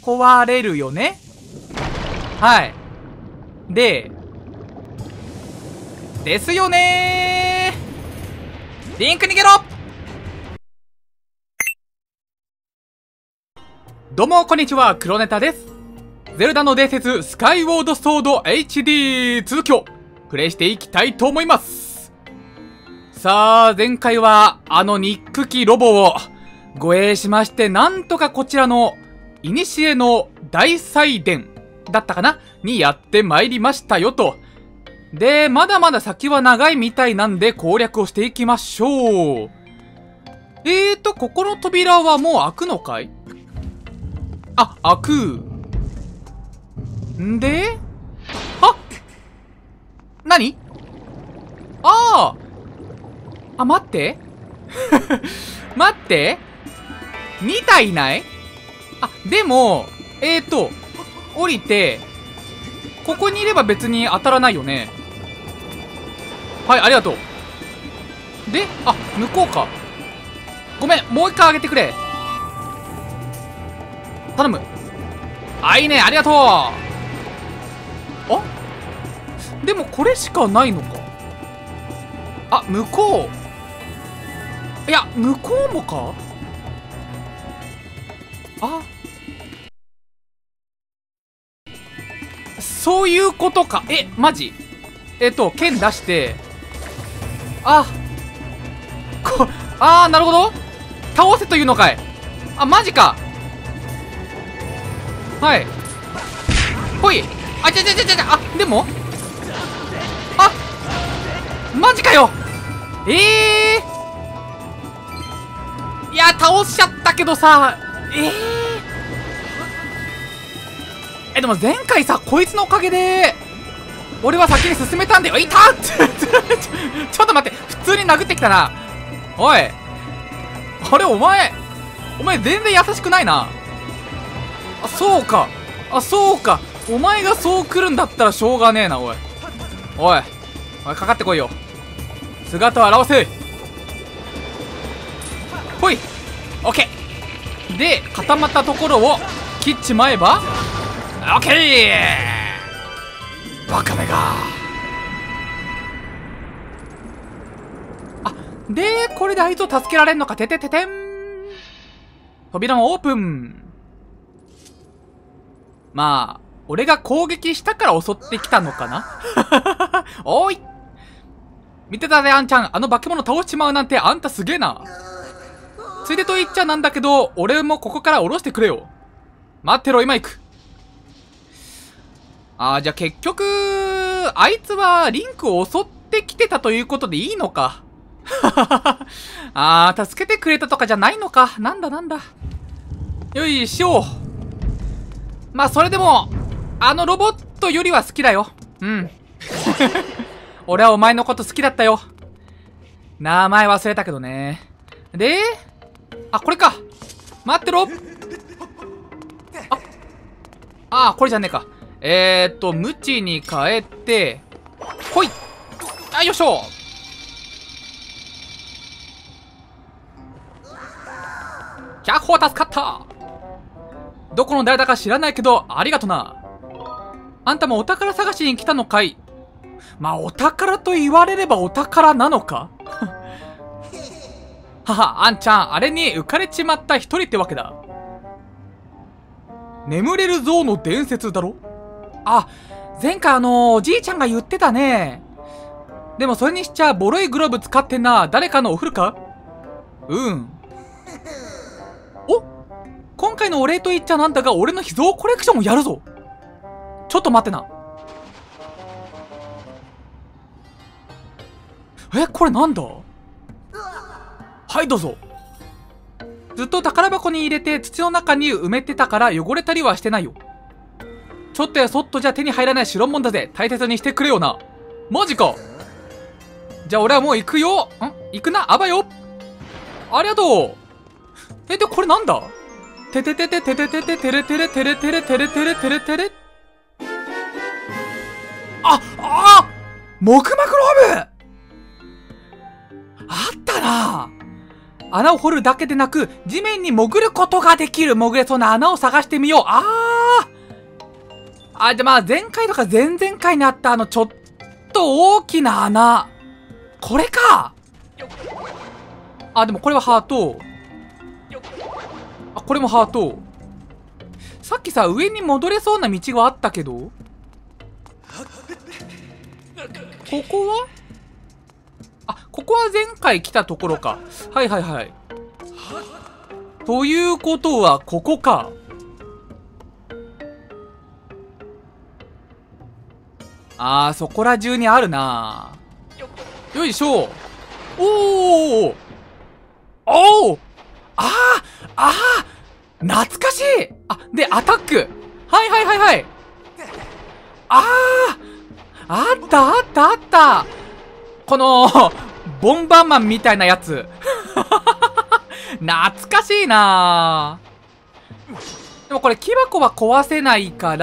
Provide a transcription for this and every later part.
壊れるよね。はい。ですよねー。リンク逃げろ。どうも、こんにちは、黒ネタです。ゼルダの伝説、スカイウォードソード HD 続きをプレイしていきたいと思います。さあ、前回は、憎きロボを護衛しまして、なんとかこちらの、古の大祭殿だったかなにやってまいりましたよと。で、まだまだ先は長いみたいなんで攻略をしていきましょう。ここの扉はもう開くのかい？あ、開く。んで何？待って。待って。2体いない？でも、降りて、ここにいれば別に当たらないよね。はい、ありがとう。で、向こうか。ごめん、もう一回上げてくれ。頼む。いいね、ありがとう。でもこれしかないのか。向こう。いや、向こうもか。そういうことか。マジ？剣出して、なるほど。倒せというのかい。マジか。はい。ほい。でもマジかよ。いや、倒しちゃったけどさ。でも前回さ、こいつのおかげで、俺は先に進めたんだよ。いたちょっと待って、普通に殴ってきたな。おい。あれ、お前全然優しくないな。そうか。そうか。お前がそう来るんだったらしょうがねえな、おい、かかってこいよ。姿を現せ。ほい。オッケー。で、固まったところを切っちまえば、オッケー。バカめが。で、これであいつを助けられんのか。ててててん。扉もオープン。まあ、俺が攻撃したから襲ってきたのかな。おーい。見てたぜ、あんちゃん。あの化け物倒しちまうなんてあんたすげえな。ついでと言っちゃなんだけど、俺もここから降ろしてくれよ。待ってろ、今行く。じゃあ結局、あいつはリンクを襲ってきてたということでいいのか。助けてくれたとかじゃないのか。なんだ。よいしょ。まあ、それでも、ロボットよりは好きだよ。うん。俺はお前のこと好きだったよ。名前忘れたけどね。で、これか。待ってろ。これじゃねえか。無知に変えて、ほい。よいしょ。100歩助かった。どこの誰だか知らないけど、ありがとな。あんたもお宝探しに来たのかい？まあ、お宝と言われればお宝なのか。あんちゃん、あれに浮かれちまった一人ってわけだ。眠れる像の伝説だろ？前回おじいちゃんが言ってたね。でもそれにしちゃボロいグローブ使ってんな。誰かのお風呂か？今回のお礼と言っちゃなんだが、俺の秘蔵コレクションをやるぞ。ちょっと待ってな。これなんだ？はい、どうぞ。ずっと宝箱に入れて土の中に埋めてたから汚れたりはしてないよ。ちょっとやそっとじゃ手に入らない代物だぜ。大切にしてくれよな。マジか。じゃあ俺はもう行くよ。行くな。よ。ありがとう。で、これなんだ？てててててててててれてれてれてれてれてれてれてれ。木馬グローブあったな。穴を掘るだけでなく、地面に潜ることができる。潜れそうな穴を探してみよう。じゃあまあ前回とか前々回にあったちょっと大きな穴。これか。でもこれはハート。これもハート。さっきさ、上に戻れそうな道があったけど、ここはここは前回来たところか。はいはいはい。ということは、ここか。そこら中にあるな。よいしょ。おーおー懐かしい。で、アタック。はいはいはいはい。あったこの、ボンバーマンみたいなやつ。懐かしいな。でもこれ木箱は壊せないから、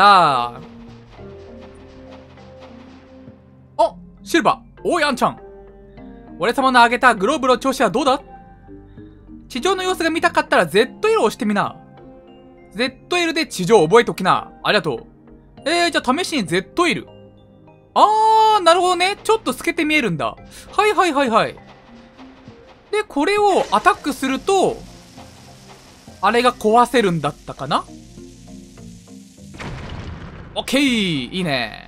シルバー、ヤンちゃん。俺様のあげたグローブの調子はどうだ？地上の様子が見たかったら ZL を押してみな。ZL で地上覚えときな。ありがとう。じゃあ試しに ZL。なるほどね。ちょっと透けて見えるんだ。はいはいはいはい。で、これをアタックすると、あれが壊せるんだったかな？オッケー！いいね。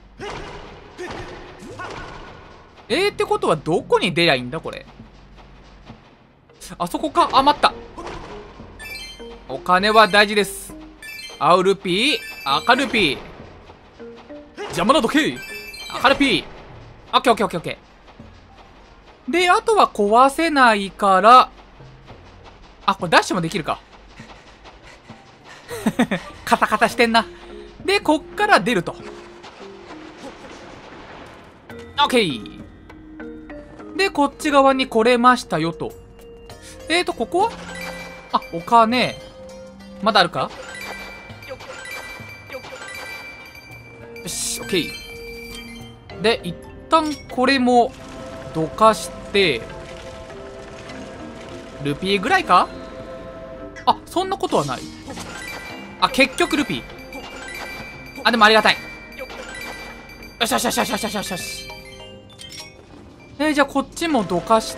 ってことはどこに出りゃいいんだこれ。あそこか。待った。お金は大事です。青ルピー、赤ルピー。邪魔な時計。赤ルピー。オッケーオッケーオッケーオッケー。で、あとは壊せないから、これダッシュもできるか。カタカタしてんな。で、こっから出ると。オッケー。で、こっち側に来れましたよと。ここはお金。まだあるか？よし、オッケー。で、一旦これもどかして、ルピーぐらいか？そんなことはない。結局ルピー。でもありがたい。よしよしよしよしよしよしよし。じゃあこっちもどかして、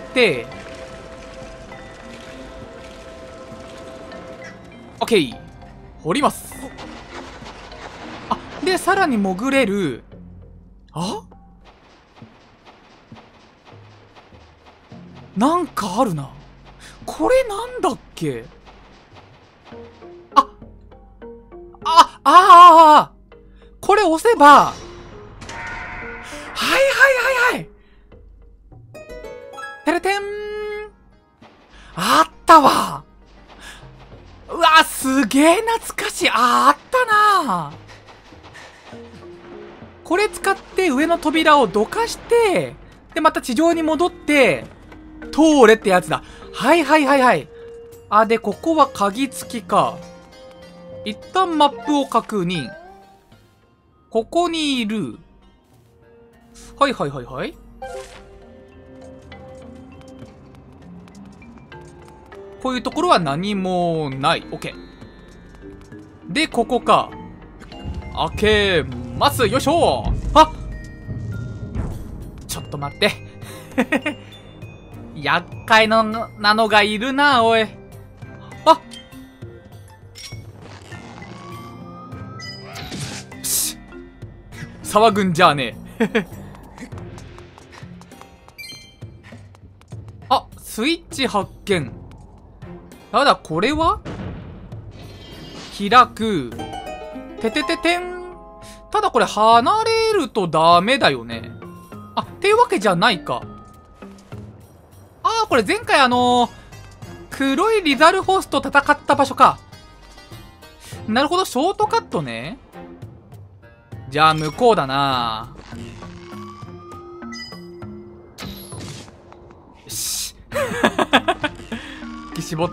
オッケー。掘ります。で、さらに潜れる。なんかあるな。これなんだっけ？これ押せば、はいはいはいはい。てれてん。あったわ。うわ、すげえ懐かしい。あったな。これ使って上の扉をどかして、で、また地上に戻って、通れってやつだ。はいはいはいはい。で、ここは鍵付きか。一旦マップを確認。ここにいる。はいはいはいはい。こういうところは何もない。OK。で、ここか。開けます。よいしょ。ちょっと待って。厄介なのがいるな、おい。騒ぐんじゃねえ。スイッチ発見。ただこれは開く。ててててん。ただこれ離れるとダメだよね。っていうわけじゃないか。これ前回黒いリザルホースと戦った場所か。なるほど、ショートカットね。じゃあ向こうだな。よし。絞って。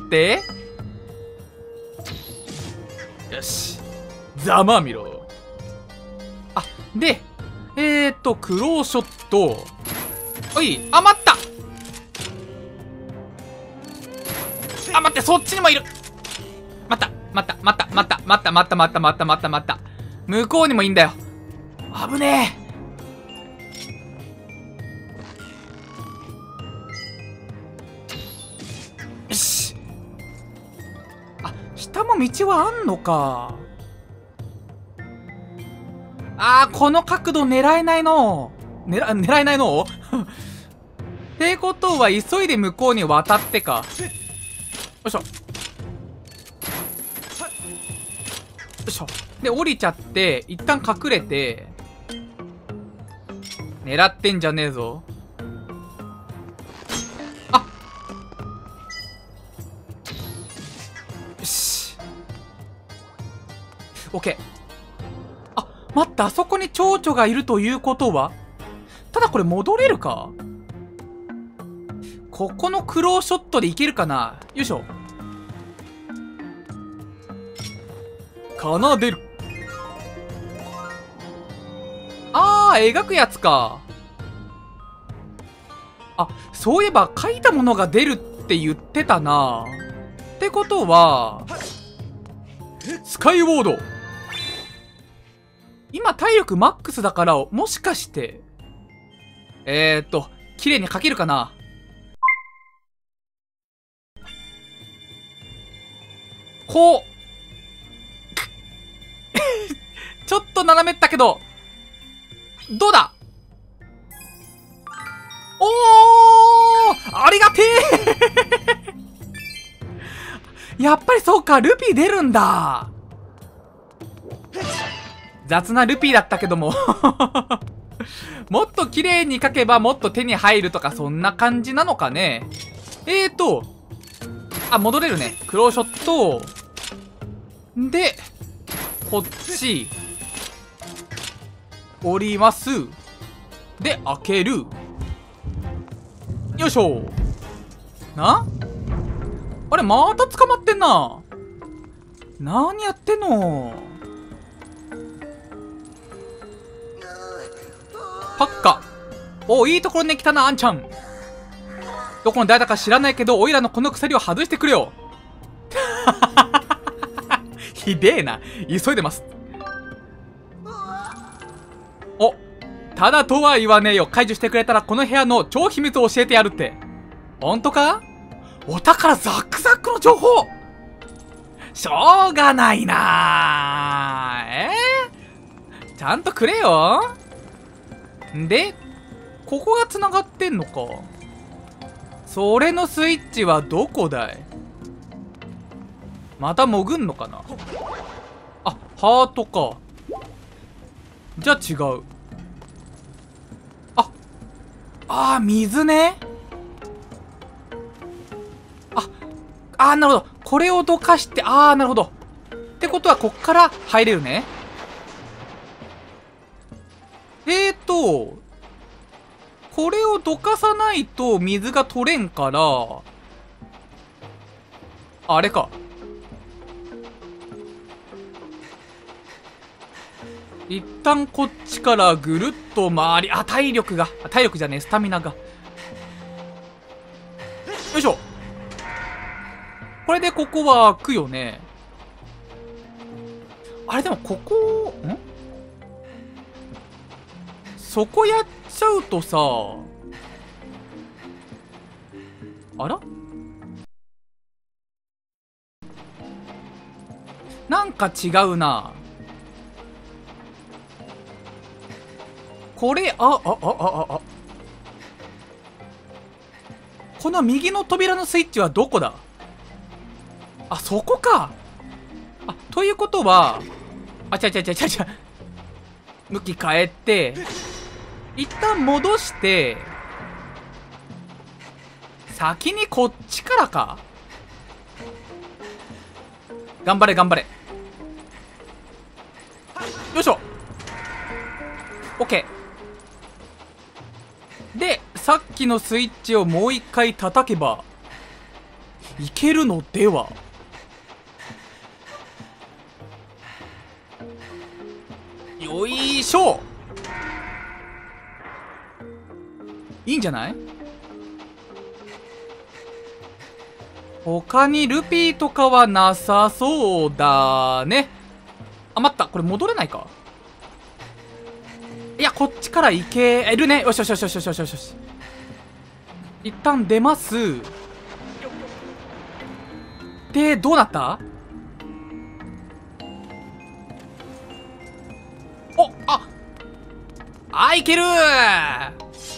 よし。ざまあみろ。で、クローショット。おい、待った。 あ、待って、そっちにもいる。待った。向こうにもいいんだよ。危ねえ。よし。あ、下も道はあんのか。この角度狙えないの。狙えないのってことは、急いで向こうに渡ってか。よいしょ。よいしょ。で、降りちゃって、一旦隠れて、狙ってんじゃねえぞ。あ、よし。オッケー。あ、待って、あそこに蝶々がいるということは、ただこれ戻れるか？ここのクローショットでいけるかな？よいしょ。奏でる。描くやつか。あ、そういえば書いたものが出るって言ってたな。ってことは、スカイウォード。今体力マックスだから、もしかして、綺麗に書けるかな。こう。ちょっと斜めったけど、どうだ？おー！ありがてえやっぱりそうか、ルピー出るんだ。雑なルピーだったけども。もっと綺麗に書けばもっと手に入るとかそんな感じなのかね。戻れるね。クローショット。で、こっち。降ります。で、開ける。よいしょ。あれ、また捕まってんな。何やってんの？パッカ。いいところに来たな、あんちゃん。どこの誰だか知らないけど、おいらのこの鎖を外してくれよ。ひでえな。急いでます。ただとは言わねえよ。解除してくれたらこの部屋の超秘密を教えてやるって。ほんとか？お宝ザックザックの情報！しょうがないなー。ちゃんとくれよ。んで、ここが繋がってんのか。それのスイッチはどこだい？また潜んのかな。あ、ハートか。じゃあ違う。水ね。なるほど。これをどかして、なるほど。ってことは、こっから入れるね。これをどかさないと水が取れんから、あれか。一旦こっちからぐるっと回り、体力じゃねえ、スタミナが。よいしょ。これでここは開くよね。あれでもここ、そこやっちゃうとさ、あら？なんか違うな。これ、この右の扉のスイッチはどこだ？そこか。ということは、向き変えて、一旦戻して、先にこっちからか。頑張れ。よいしょ。オッケー。で、さっきのスイッチをもう一回叩けば、いけるのでは。よいしょ。いいんじゃない？ 他にルピーとかはなさそうだね。あ、待った。これ戻れないか。いや、こっちから行けるね。よしよしよしよしよしよしよし。一旦出ます。で、どうなった？お、いけるー。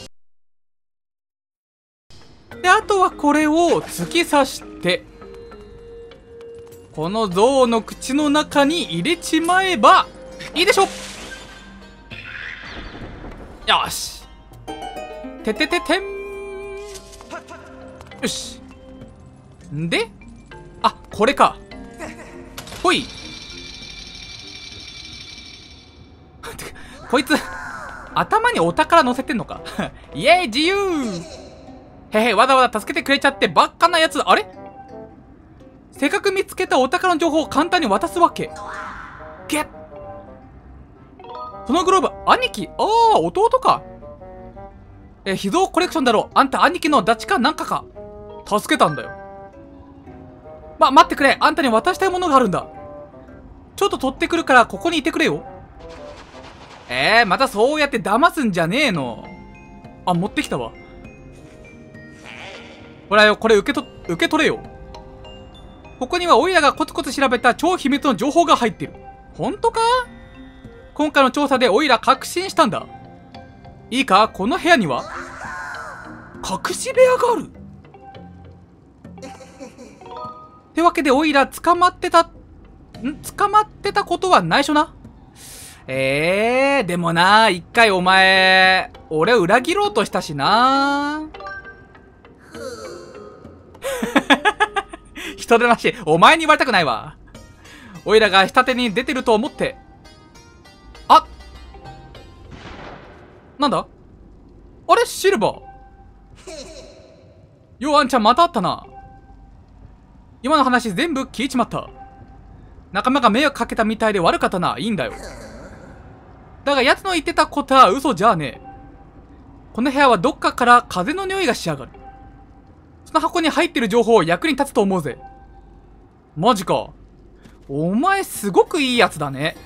で、あとはこれを突き刺して、この象の口の中に入れちまえばいいでしょ。よし。ててててん。よし。んで、あ、これか。ほい。こいつ、頭にお宝乗せてんのか。イエーイ、自由。へへ、わざわざ助けてくれちゃってばっかなやつ。あれ？せっかく見つけたお宝の情報を簡単に渡すわけ。ゲッ。そのグローブ、兄貴。ああ、弟か。秘蔵コレクションだろう。あんた兄貴のダチかなんかか。助けたんだよ。待ってくれ。あんたに渡したいものがあるんだ。ちょっと取ってくるからここにいてくれよ。またそうやって騙すんじゃねえの。あ、持ってきたわ。ほらよ、これ受け取れよ。ここにはオイラがコツコツ調べた超秘密の情報が入ってる。ほんとか？今回の調査でオイラ確信したんだ。いいか、この部屋には隠し部屋がある。ってわけでオイラ捕まってたことは内緒な。でもな、一回お前俺を裏切ろうとしたしな。人でなし、お前に言われたくないわ。オイラが下手に出てると思って。あ、なんだあれ、シルバー。よう、あんちゃんまた会ったな。今の話全部聞いちまった。仲間が迷惑かけたみたいで悪かったな。いいんだよ。だが奴の言ってたことは嘘じゃねえ。この部屋はどっかから風の匂いがしやがる。その箱に入ってる情報役に立つと思うぜ。マジか。お前すごくいいやつだね。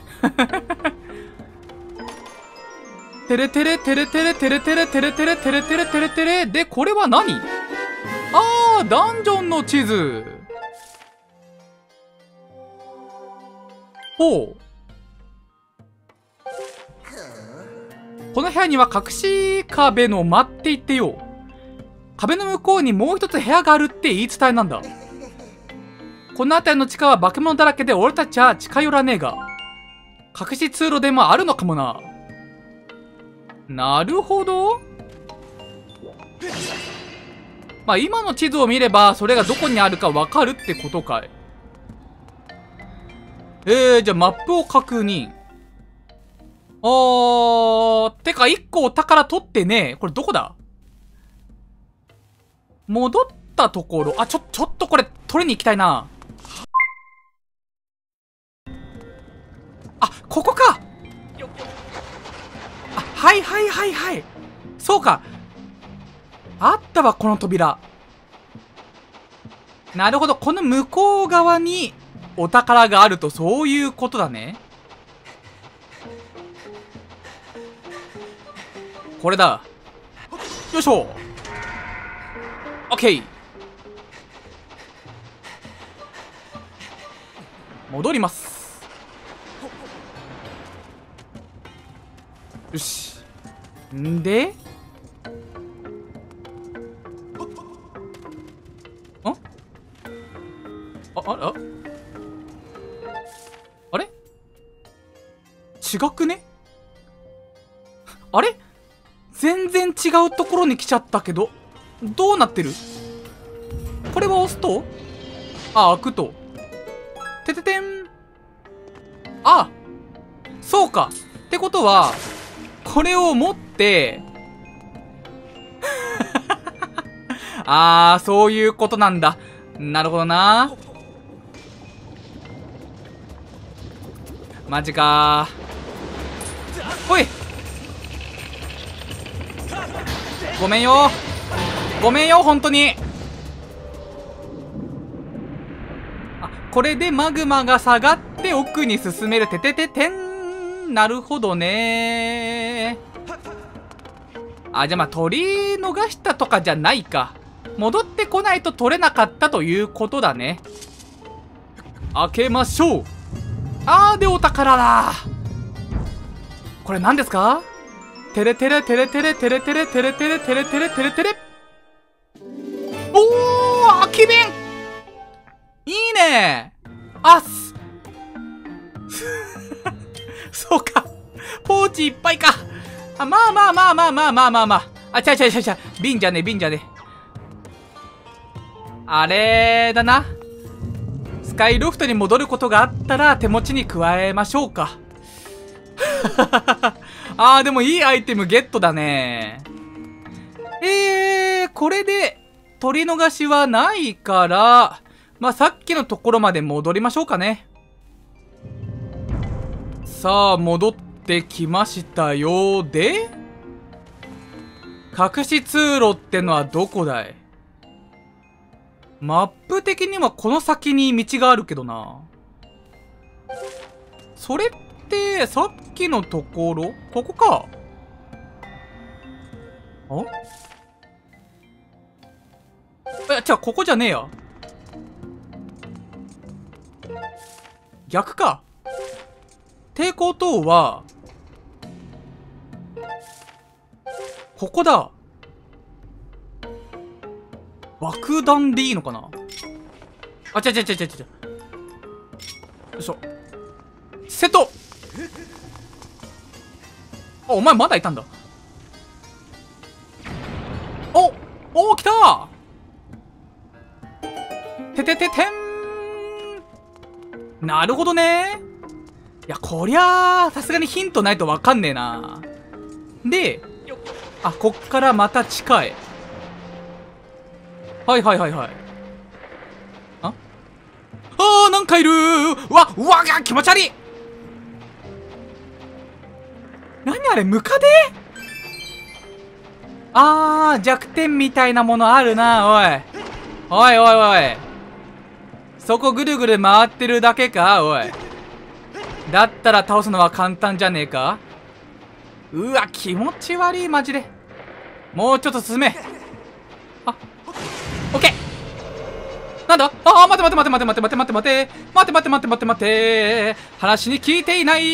テレテレテレテレテレテレテレテレテレテレテレテレで、これは何？あー、ダンジョンの地図。ほう。この部屋には隠し壁の間って言ってよ。壁の向こうにもう一つ部屋があるって言い伝えなんだ。この辺りの地下は化け物だらけで俺たちは近寄らねえが、隠し通路でもあるのかもな。なるほど。今の地図を見ればそれがどこにあるかわかるってことかい。じゃあマップを確認。てか1個お宝取ってね。これどこだ？戻ったところ。あ、ちょっとこれ取りに行きたいな。あ、ここか。あ、はいはいはいはい。そうか。あったわ、この扉。なるほど。この向こう側にお宝があると、そういうことだね。これだ。よいしょ。オッケー。戻ります。よし。んで、あれ違くね？あれ全然違うところに来ちゃったけど、どうなってる？これは押すと、あ、開くと。てててん。あ、そうか。ってことは、これを持って、そういうことなんだ。なるほどな。マジかー。ほい。ごめんよ。ごめんよ、本当に。 これでマグマが下がって奥に進める。ててててん。なるほどね。あ、じゃあまあ取り逃したとかじゃないか。戻ってこないと取れなかったということだね。開けましょう。でお宝だ。これ何ですか？テレテレテレテレテレテレテレテレテレテレテレテレ。おー、空き瓶いいね。そうか。ポーチいっぱいか。まあ。違う。瓶じゃね。あれだな。スカイロフトに戻ることがあったら手持ちに加えましょうか。でもいいアイテムゲットだね。これで取り逃しはないから、まあ、さっきのところまで戻りましょうかね。さあ、戻ってきましたよ。で、隠し通路ってのはどこだい？マップ的にはこの先に道があるけどな。それってさっきのところ？ここか。違う、ここじゃねえや。逆か。ってことはここだ。爆弾でいいのかな。違う。よいしょ。瀬戸。お前まだいたんだ。お来た。ててててん。なるほどね。いや、こりゃあさすがにヒントないとわかんねえな。で、こっからまた地下へ。はい。なんかいるー。うわが気持ち悪い。何あれ、ムカデ？弱点みたいなものあるな。おい。そこぐるぐる回ってるだけか。おい。だったら倒すのは簡単じゃねえか。うわ、気持ち悪い、マジで。もうちょっと進め。オッケー。なんだ？待て。話に聞いていない。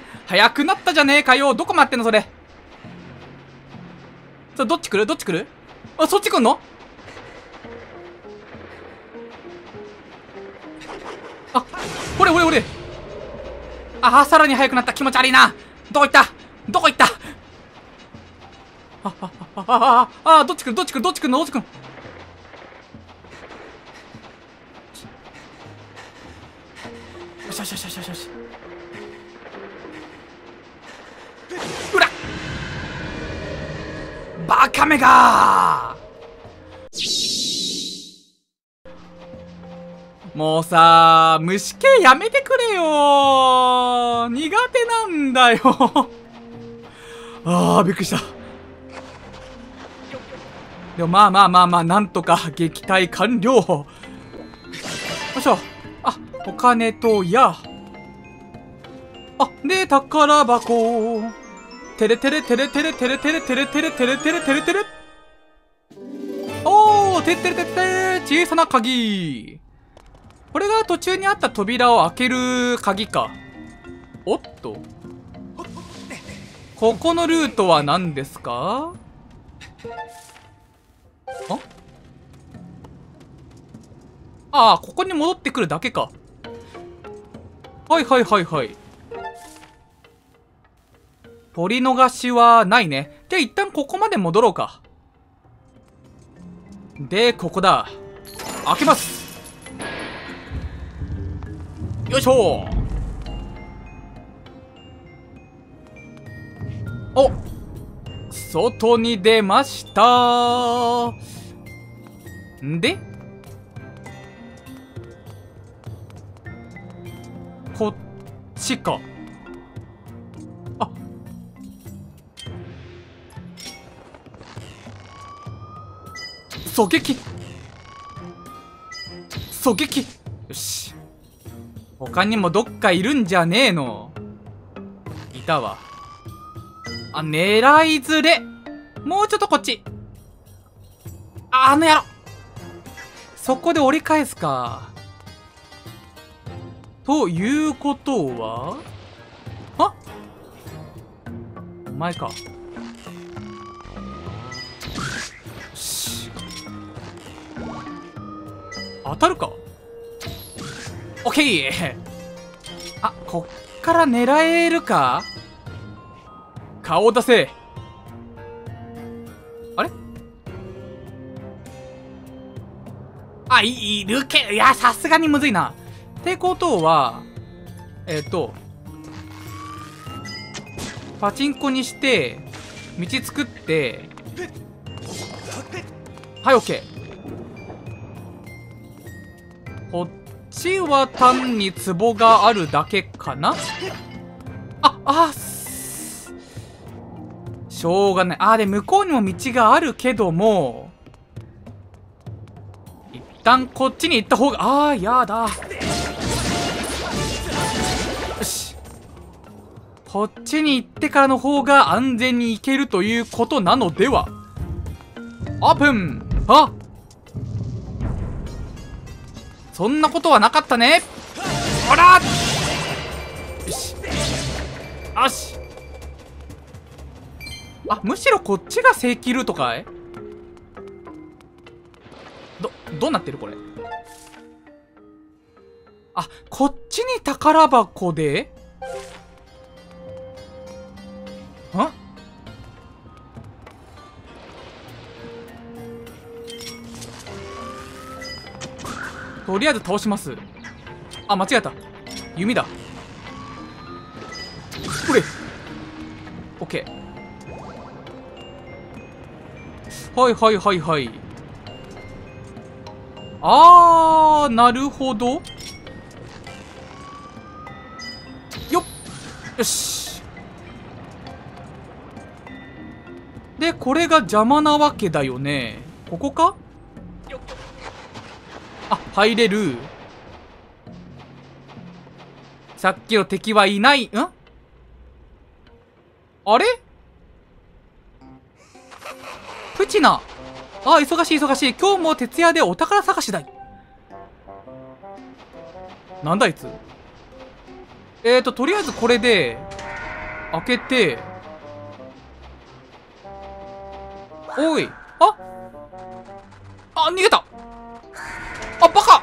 早くなったじゃねえかよ。どこ待ってんのそれ。どっち来る？そっち来んの？俺。さらに速くなった。気持ち悪いな。どこ行った？どっち来るの？よし。うら！バカめがもうさ、虫系やめてくれよ。苦手なんだよ。びっくりした。でもまあ、なんとか撃退完了。よいしょ。お金とで、宝箱。てれ。小さな鍵。これが途中にあった扉を開ける鍵か。おっと。ここのルートは何ですか？ここに戻ってくるだけか。はい。取り逃しはないね。じゃあ一旦ここまで戻ろうか。で、ここだ。開けます。よいしょ。外に出ました。んでこっちか。狙撃。 よし。他にもどっかいるんじゃねえの。いたわ。あ、狙いづれ。もうちょっとこっち。あの野郎。そこで折り返すか。ということは、あ、お前か。よし。当たるか。オッケー。あ、こっから狙えるか。顔を出せ。あれ、あ、いるけ、いや、さすがにむずいな。ってことは、パチンコにして、道作って、はい、オッケー。こっちは単に壺があるだけかな。しょうがない。で、向こうにも道があるけども、一旦こっちに行った方が、やだ。よし。こっちに行ってからの方が安全に行けるということなのでは。オープン。そんなことはなかったね。ほら。よし。よし。むしろこっちが正規ルートかい。どうなってるこれ。こっちに宝箱でとりあえず倒します。間違えた。弓だ。これ。オッケー。はいはいはいはい。なるほど。よっ。よし。で、これが邪魔なわけだよね。ここか？入れる。さっきの敵はいない。あれ？プチナ。忙しい忙しい。今日も徹夜でお宝探しだい。なんだあいつ。とりあえずこれで開けて、おい。逃げた。バカ。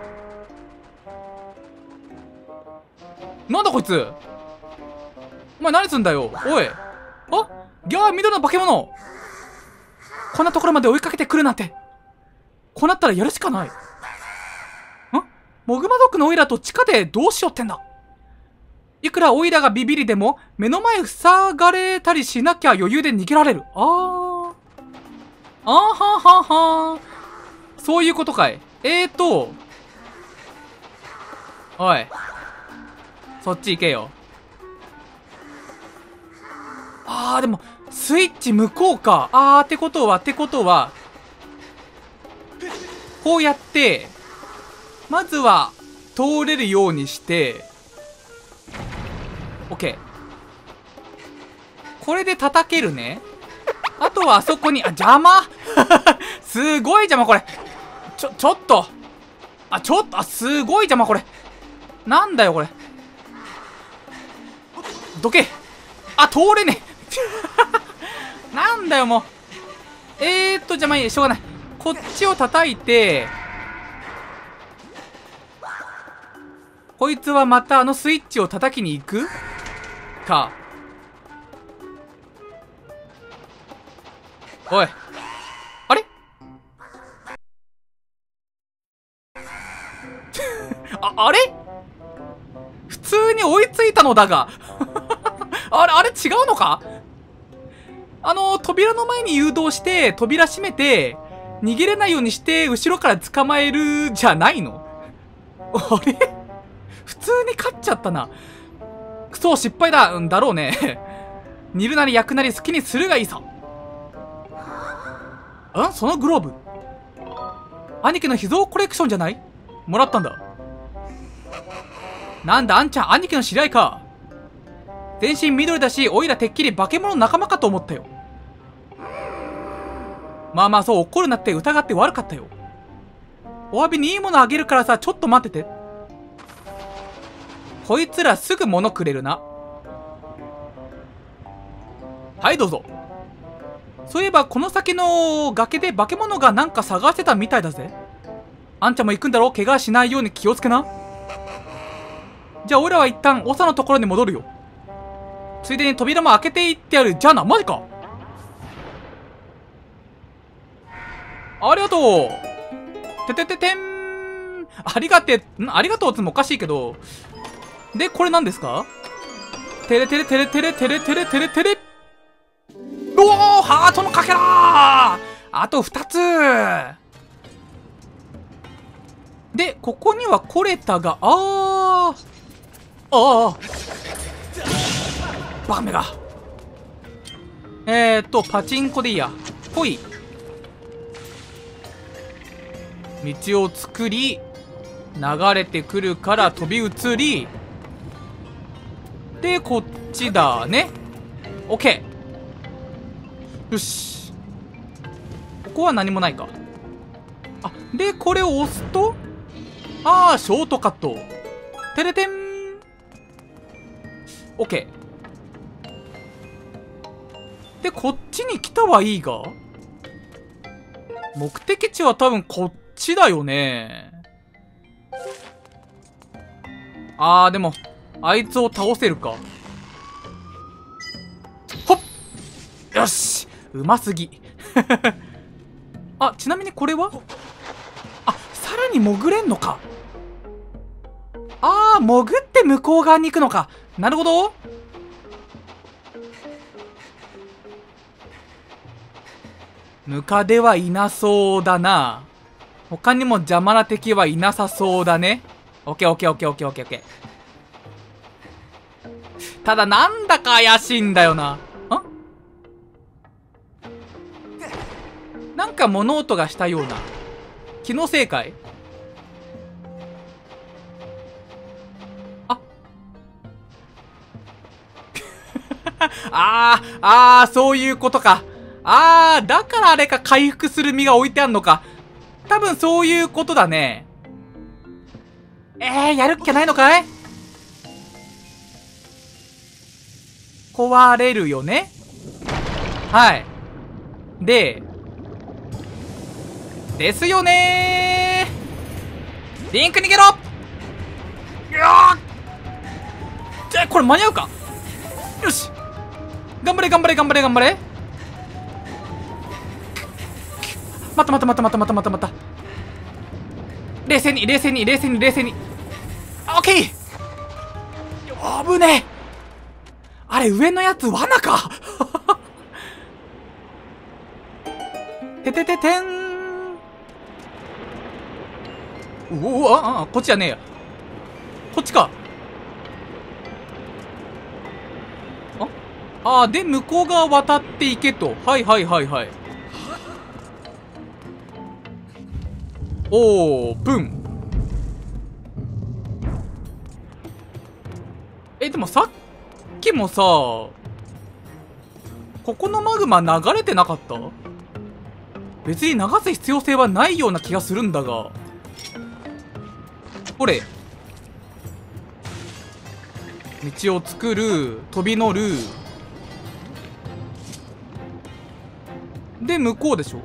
なんだこいつ。お前何すんだよ。おい。ギャー、緑の化け物。こんなところまで追いかけてくるなんて。こうなったらやるしかない。モグマ族のオイラと地下でどうしようってんだ。いくらオイラがビビりでも目の前塞がれたりしなきゃ余裕で逃げられる。ははは。そういうことかい。おい、そっち行けよ。でもスイッチ向こうか。ってことはこうやってまずは通れるようにして、オッケー。これで叩けるね。あとはあそこに、邪魔すごい邪魔これ。ちょっと。すごい邪魔これ。なんだよこれ。どけ。通れねえ。なんだよもう。じゃあまあいいや、しょうがない。こっちを叩いて、こいつはまたスイッチを叩きに行くか。おい。あれあれ普通に追いついたのだが。あれ違うのか。扉の前に誘導して、扉閉めて、逃げれないようにして、後ろから捕まえる、じゃないの？あれ普通に勝っちゃったな。クソ、失敗だ。だろうね。煮るなり焼くなり好きにするがいいさ。そのグローブ。兄貴の秘蔵コレクションじゃない？もらったんだ。 なんだ、あんちゃん兄貴の知り合いか。全身緑だし、おいらてっきり化け物の仲間かと思ったよ。まあまあ、そう怒るなって疑って悪かったよ。お詫びにいいものあげるからさ、ちょっと待ってて。こいつらすぐ物くれるな。はい、どうぞ。そういえば、この先の崖で化け物がなんか探してたみたいだぜ。あんちゃんも行くんだろ？怪我しないように気をつけな。じゃあ、俺らは一旦、長のところに戻るよ。ついでに扉も開けていってやる。じゃあな、マジか。ありがとう。ててててん。ありがとうってもおかしいけど。で、これ何ですか？てれてれてれてれてれてれてれてれ。おお、ハートのかけらー。あと2つ。で、ここにはコレタが、バカめが。パチンコでいいや。ほい。道を作り、流れてくるから飛び移り、で、こっちだね。オッケー。よし。ここは何もないか。あ、で、これを押すと、ショートカット。てれてん。オッケー。で、こっちに来たはいいが、目的地は多分こっちだよね。でも、あいつを倒せるか。ほっ！よし！うますぎ。ちなみにこれは？さらに潜れんのか。潜って向こう側に行くのか。なるほど。ムカデはいなそうだな。他にも邪魔な敵はいなさそうだね。オッケーオッケーオッケーオッケーオッケーオッケー。ただなんだか怪しいんだよな。なんか物音がしたような。気のせいかい？そういうことか。だからあれか、回復する実が置いてあんのか。多分そういうことだね。やるっきゃないのかい？壊れるよね。はい。ですよねー。リンク逃げろ。これ間に合うか。よし、頑張れ頑張れ頑張れ頑張れ。待った。冷静に。オッケー。危ねえ。あれ、上のやつ罠か。ててててん。うわ、こっちじゃねえや。こっちか。で、向こう側渡っていけと。はい。オープン。でもさっきもさ、ここのマグマ流れてなかった？別に流す必要性はないような気がするんだが。これ。道を作る、飛び乗る。で、向こうでしょ？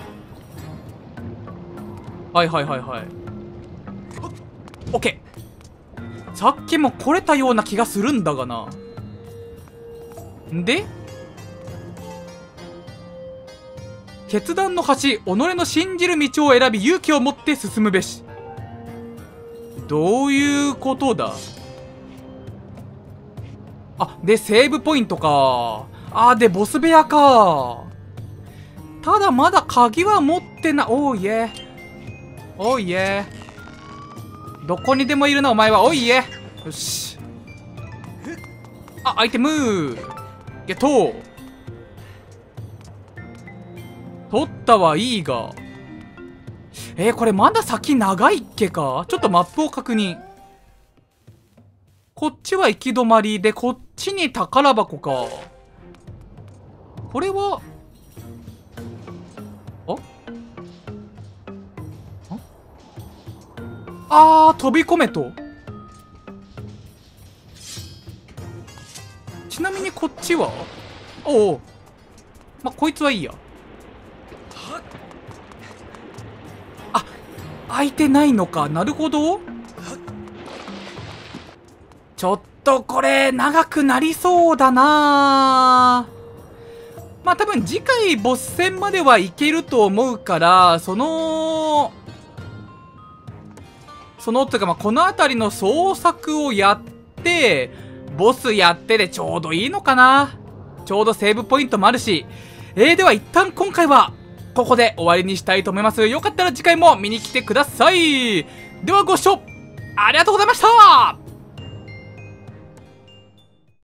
はい。オッケー。さっきも来れたような気がするんだがな。で、決断の橋、己の信じる道を選び勇気を持って進むべし。どういうことだ？で、セーブポイントか。で、ボス部屋か。ただまだ鍵は持ってな、おいえ。どこにでもいるな、お前は。おいえ。よし。アイテムゲット。取ったはいいが。これまだ先長いっけか。ちょっとマップを確認。 こっちは行き止まりで、こっちに宝箱か。これは、飛び込めと。ちなみにこっちはおお。こいつはいいや。開いてないのか。なるほど。ちょっとこれ、長くなりそうだな。多分次回ボス戦まではいけると思うから、というかこの辺りの捜索をやって、ボスやってでちょうどいいのかな。ちょうどセーブポイントもあるし。では一旦今回は、ここで終わりにしたいと思います。よかったら次回も見に来てください。ではご視聴ありがとうございました。